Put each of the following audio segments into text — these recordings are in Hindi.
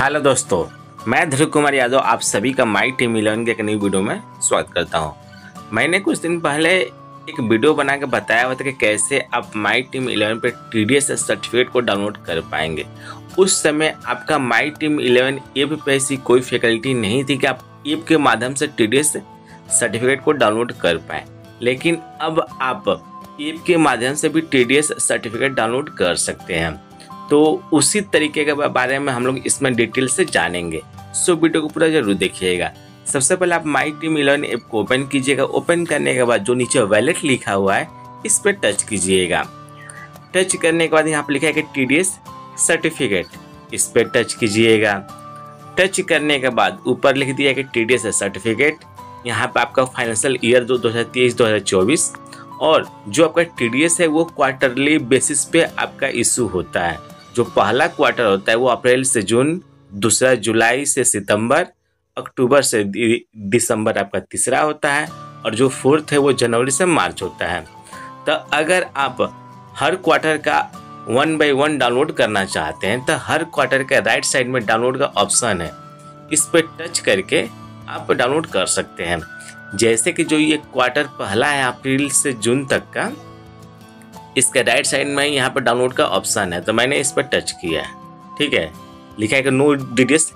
हेलो दोस्तों, मैं ध्रुव कुमार यादव आप सभी का माई टीम 11 के एक नई वीडियो में स्वागत करता हूं। मैंने कुछ दिन पहले एक वीडियो बना के बताया हुआ था कि कैसे आप माई टीम 11 पे TDS सर्टिफिकेट को डाउनलोड कर पाएंगे। उस समय आपका माई टीम 11 ऐप पे ऐसी कोई फैकल्टी नहीं थी कि आप ऐप के माध्यम से TDS सर्टिफिकेट को डाउनलोड कर पाएँ, लेकिन अब आप ऐप के माध्यम से भी TDS सर्टिफिकेट डाउनलोड कर सकते हैं। तो उसी तरीके के बारे में हम लोग इसमें डिटेल से जानेंगे, सो वीडियो को पूरा जरूर देखिएगा। सबसे पहले आप माई टीम 11 ऐप को ओपन कीजिएगा। ओपन करने के बाद जो नीचे वैलेट लिखा हुआ है इस पर टच कीजिएगा। टच करने के बाद यहाँ पर लिखा है कि TDS सर्टिफिकेट, इस पर टच कीजिएगा। टच करने के बाद ऊपर लिख दिया है कि TDS सर्टिफिकेट। यहाँ पर आपका फाइनेंशियल ईयर 2023-2024 और जो आपका TDS है वो क्वार्टरली बेसिस पे आपका इशू होता है। जो पहला क्वार्टर होता है वो अप्रैल से जून, दूसरा जुलाई से सितंबर, अक्टूबर से दिसंबर आपका तीसरा होता है और जो फोर्थ है वो जनवरी से मार्च होता है। तो अगर आप हर क्वार्टर का 1 by 1 डाउनलोड करना चाहते हैं तो हर क्वार्टर का राइट साइड में डाउनलोड का ऑप्शन है, इस पर टच करके आप डाउनलोड कर सकते हैं। जैसे कि जो ये क्वार्टर पहला है अप्रैल से जून तक का, इसके राइट साइड में यहाँ पर डाउनलोड का ऑप्शन है, तो मैंने इस पर टच किया है। ठीक है, लिखा है कि नो TDS,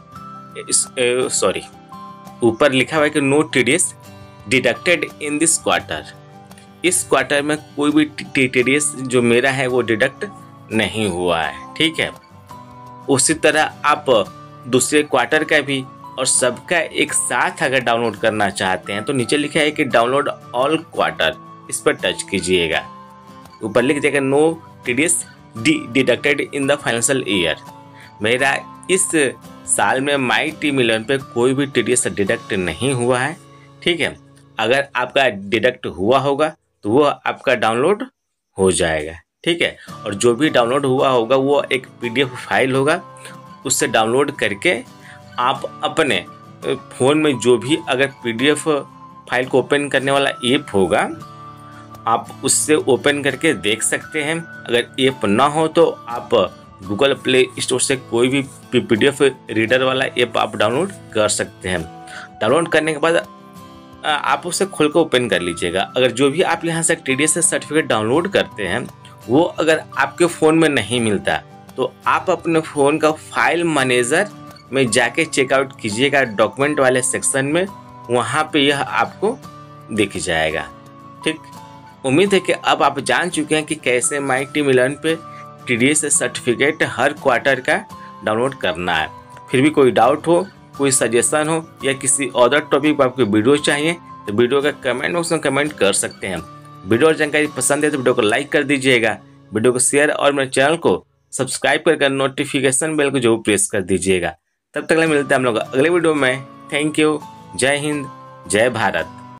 सॉरी ऊपर लिखा हुआ है कि no TDS deducted in this quarter. इस क्वार्टर में कोई भी TDS जो मेरा है वो डिडक्ट नहीं हुआ है। ठीक है, उसी तरह आप दूसरे क्वार्टर का भी और सबका एक साथ अगर डाउनलोड करना चाहते हैं तो नीचे लिखा है कि डाउनलोड ऑल क्वार्टर, इस पर टच कीजिएगा। ऊपर लिख देगा no TDS deducted in the financial year. मेरा इस साल में माई टीम 11 पे कोई भी TDS डिडक्ट नहीं हुआ है। ठीक है, अगर आपका डिडक्ट हुआ होगा तो वो आपका डाउनलोड हो जाएगा। ठीक है, और जो भी डाउनलोड हुआ होगा वो एक PDF फाइल होगा, उससे डाउनलोड करके आप अपने फ़ोन में जो भी अगर PDF फाइल को ओपन करने वाला ऐप होगा आप उससे ओपन करके देख सकते हैं। अगर ऐप ना हो तो आप गूगल प्ले स्टोर से कोई भी PDF रीडर वाला ऐप आप डाउनलोड कर सकते हैं। डाउनलोड करने के बाद आप उसे खोल कर ओपन कर लीजिएगा। अगर जो भी आप यहाँ से TDS सर्टिफिकेट डाउनलोड करते हैं वो अगर आपके फ़ोन में नहीं मिलता तो आप अपने फ़ोन का फाइल मैनेजर में जाके चेकआउट कीजिएगा डॉक्यूमेंट वाले सेक्शन में, वहाँ पे यह आपको दिख जाएगा। ठीक, उम्मीद है कि अब आप जान चुके हैं कि कैसे माई टीम 11 पे TDS सर्टिफिकेट हर क्वार्टर का डाउनलोड करना है। फिर भी कोई डाउट हो, कोई सजेशन हो या किसी अदर टॉपिक पर आपको वीडियो चाहिए तो वीडियो का कमेंट बॉक्स में कमेंट कर सकते हैं। वीडियो और जानकारी पसंद है तो वीडियो को लाइक कर दीजिएगा, वीडियो को शेयर और मेरे चैनल को सब्सक्राइब कर नोटिफिकेशन बेल को जरूर प्रेस कर दीजिएगा। तब तक मिलते हैं हम लोग अगले वीडियो में। थैंक यू, जय हिंद, जय भारत।